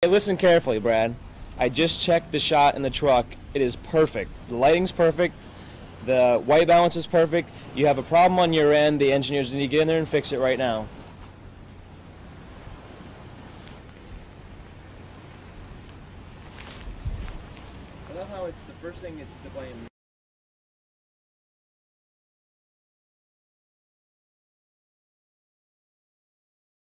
Hey, listen carefully, Brad. I just checked the shot in the truck. It is perfect. The lighting's perfect. The white balance is perfect. You have a problem on your end. The engineers need to get in there and fix it right now. I love how it's the first thing it's to blame.